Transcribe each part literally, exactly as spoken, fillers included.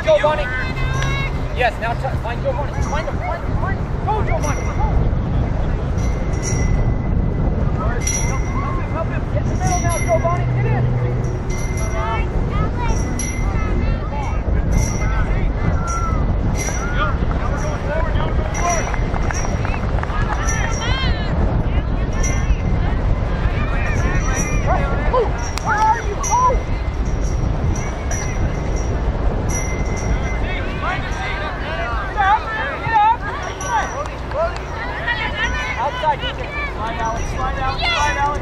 Giovanni. Yes, now try, find Giovanni. Find him, find him, find him. Go, Giovanni. Go. Help him, help him. Get in the middle now, Giovanni. Get in. Slide, Alex. Slide out. Slide, Alex.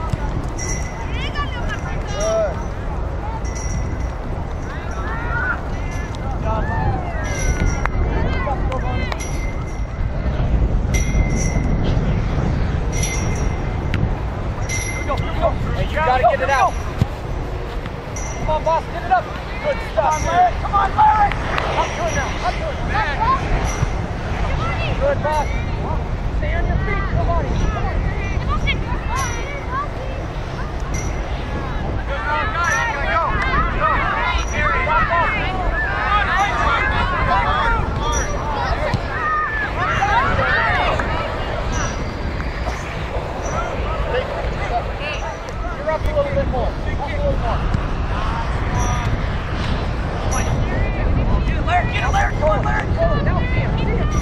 Good. Hey, you gotta get it out. Come on, boss, get it up. Good stuff, Larry. Come on, Larry. Up to it now. Up to it. Good, boss. Stay on your feet, somebody. Come on. You're up a little bit more. Up a little more. Get it, Larry. Get it, Larry. Come on, Larry. Go. Now see him. See him.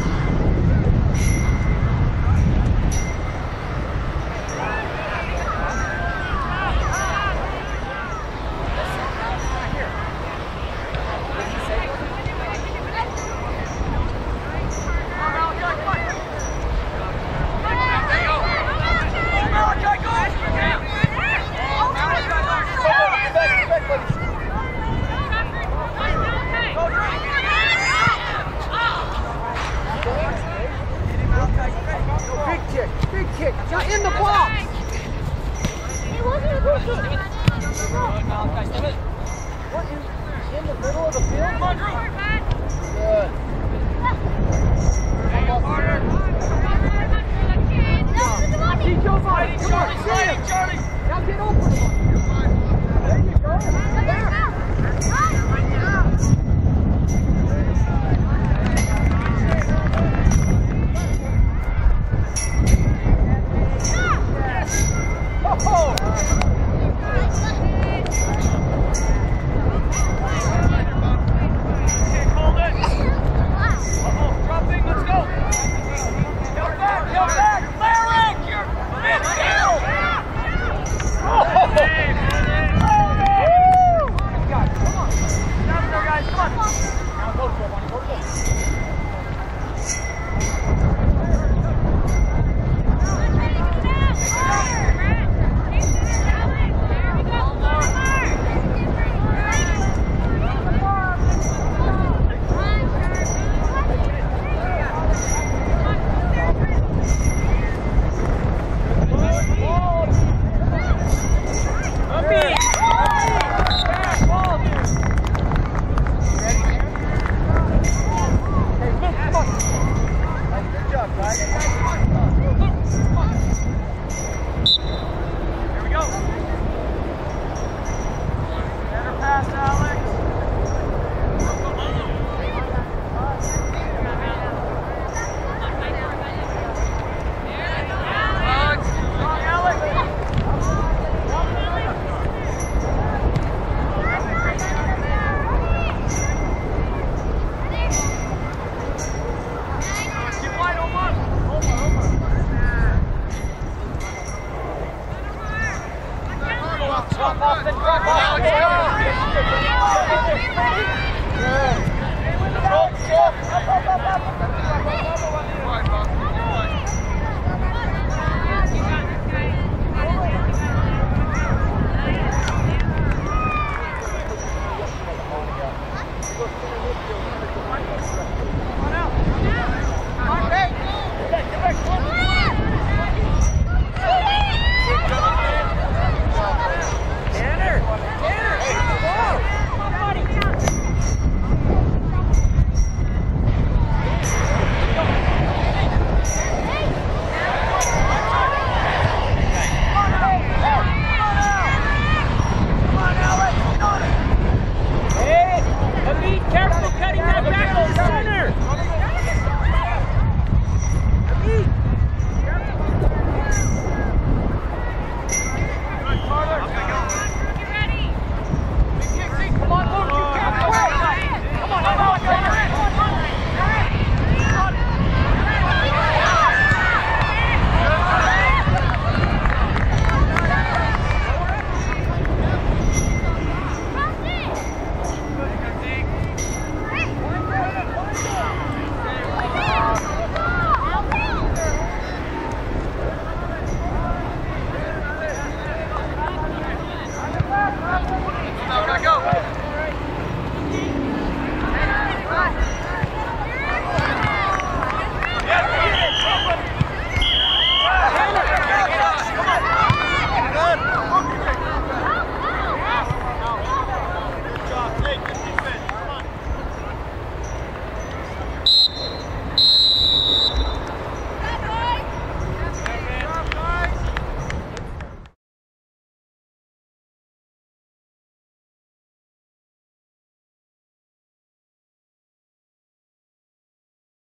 In the box! He wasn't in the box! What is in the middle of the field? Come on, Drew! Good. See Giovanni! Come on, see him! Now get over him! There you go! There! Oh!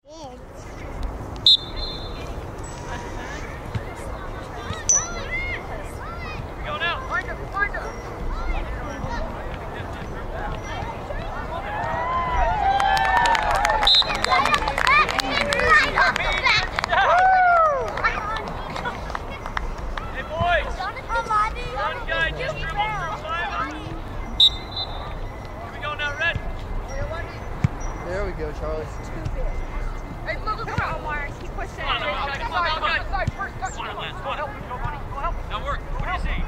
There we go, Charlie. Hey, look, look, come on, Omar. Keep pushing. Come on, come on, come on, come on. Come on, Lance, come on. Now work. What do you see?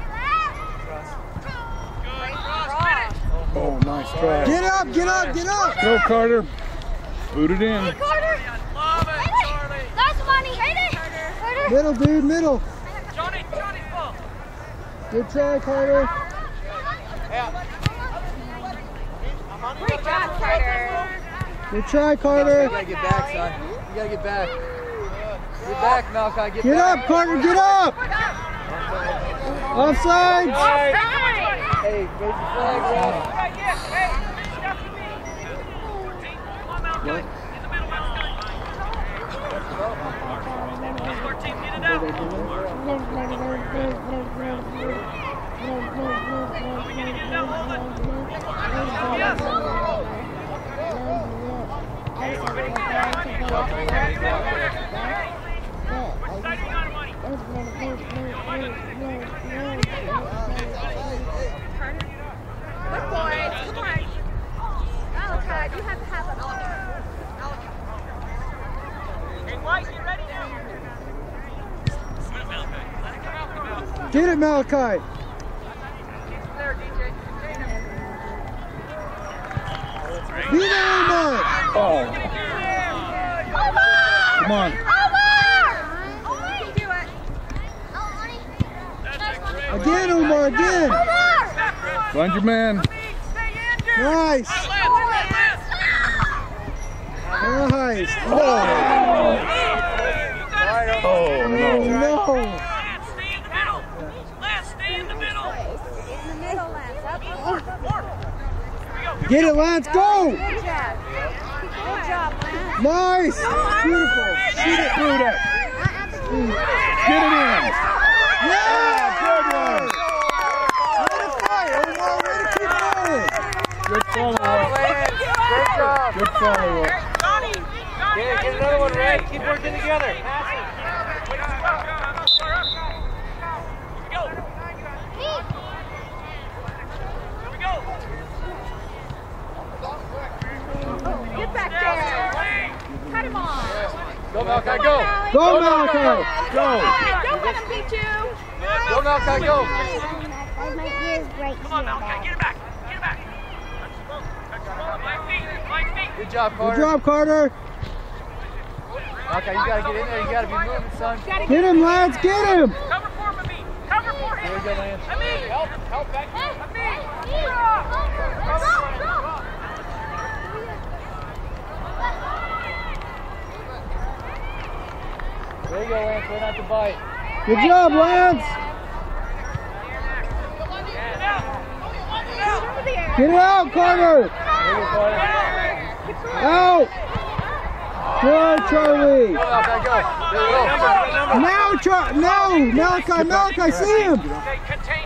Good cross, finish. Oh, nice try. Get up, get up, get up. Go, Carter. Boot it in. Hey, Carter. Love it, Charlie. That's money. Hit it. Carter. Middle, dude, middle. Johnny, Johnny's ball. Good try, Carter. Great job, Carter. Good try, Carter. You gotta get back, son. You gotta get back. Get back, Malachi. Get, Get back. up, Carter, get up. Offside. Hey, raise the flag, ref. Come on, Malachi. In the middle, Malachi. Martin, get it out. We gonna get it out, hold it. Yes. Good boys. Come on. Malachi, you have to have it all. Hey, White, you ready now? Get it, Malachi. There, D J. Be there, Omar. Oh, come on. Again, Omar, again. Find your man. Nice. Nice. Oh, oh no. No. Lance, stay in the middle. Lance, stay in the middle. Get it, Lance, go. Good job. Good job, Lance. Nice. Beautiful. Shoot it through that. Get it in. Yeah, good one. Way to fight, Omar. Way to keep going. Good follow-up. Great job. Good follow-up. Johnny, Get, get another one, Ray. Keep working together. Pass Go. Get back there. Cut him off. it. Go, Malachi, go. Go, Malachi. Go. Don't let him beat you. Go, Malachi, go. Come on, Malachi, get it back. Get it back. Five feet. Five feet. Good job, Good Carter. job, Carter. Malachi, you gotta get in there. You gotta be moving, son. Get him, Lance, get him. Cover for him, Amin. Cover for him. There you go, Lance. Amin. Help. Help back. Amin. There you go, Lance. Right not to bite. Good job, Lance. Get it out, Carter. There you go, Carter. Out. Good, Charlie. Go, Malachi, go. There you go. Now, Char now, Malachi, Malachi, see him. Okay, contain.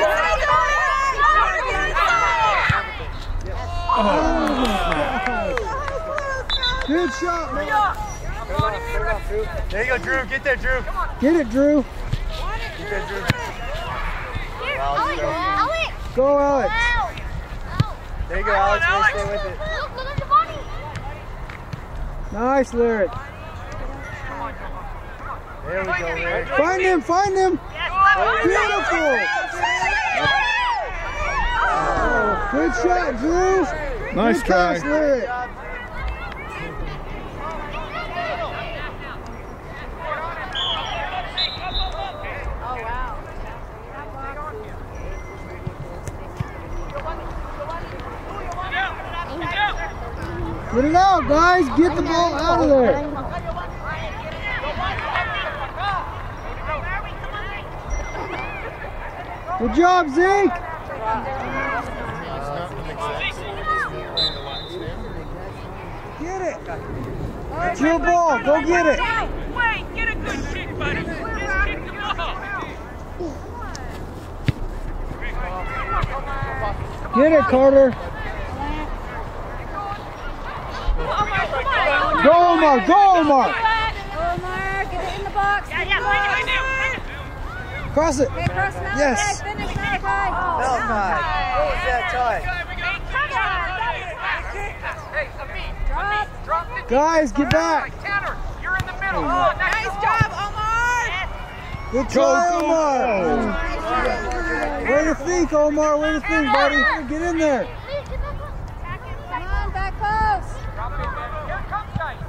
Good shot, man. There you go, Drew. Get there, Drew. Get it, Drew. Get there, Drew. Go, Alex. There you go, Alex. Alex. Stay with it. Nice, Lyric. There we go, Ray. Find him, find him. Beautiful. Oh, good shot, Drew. Nice Good try. pass, Lyric. Get it out, guys. Get the ball out of there. Good job, Zeke. Get it. It's your ball. Go get it. Wait, get a good kick, buddy. Just kick the ball. Get it, Carter. Go, Omar. Go, Omar. Omar, get it in the box. Yeah, yeah, bring it right now. Cross it. Okay, cross Malachi. Yes. Finish Malachi. Malachi. What was that tie? Hey, Amit. Drop. Drop the Guys, get back. Tanner, you're in the middle. Oh, Oh, Nice job, Omar. Good try, Omar. Way to think, Omar. Way to think, buddy. Get in there. Come on, back post. Drop it, man. Here comes Dice.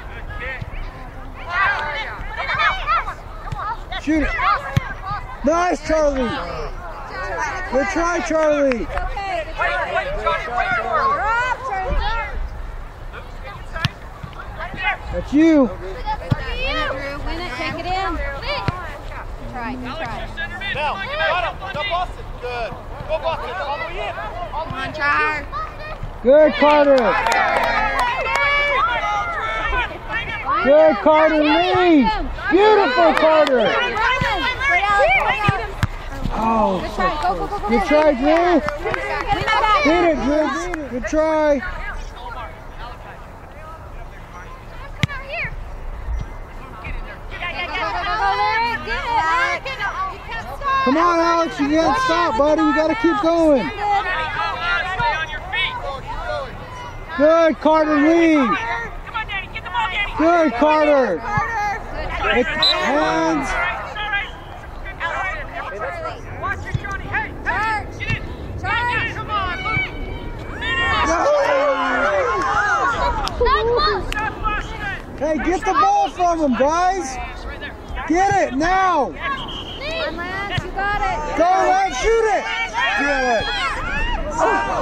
Good kick. Shoot it. Nice, Charlie. Good try, Charlie. It's okay. Good Wait, try. wait, Johnny, wait for it. Drop, Charlie, drop. Luke, get inside. Right there. That's you. Win it, Drew. Win it. Take it in. Try. Good Alex, try. you're center mid. Now, Come on, get got out. him. Go Boston. Good. Go Boston. All the way in. All the way in. Char. Good, Carter. Good, Carter. Lead. Beautiful, Carter. Oh, Good try. Go, go, go, go. good try, Drew. Get it back. Hit it, Drew. Good try. Come on, Alex. You can't stop, buddy. You got to keep going. Stay on your feet. Good, Carter. Lead. Come on, Daddy. Get the ball, Daddy. Good, Carter. Good. It's hands. Watch it, Johnny. Hey, Charge. get in. Charge. Come on, Luke. Stop Boston. Hey, get the ball from him, guys. Get it now. Come on, Lance. You got it. Go, Lance. Shoot it. Good. Oh,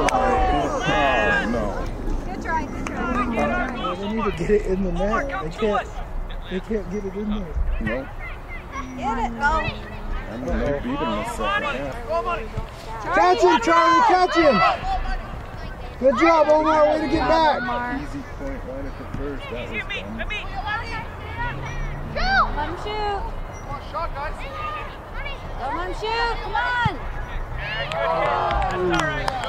no. Good try. Good try. They need to get it in the net. They can't. They can't get it in there. No. Get it. Go. I don't know. They beat him in the second half. Catch him, Charlie. Catch him. Good job, Omar. Way to get back. Easy point right at the first. That was Easy, Amit. dumb. Amit. Let him shoot. Shot, guys. Don't let him shoot. Come on. All right.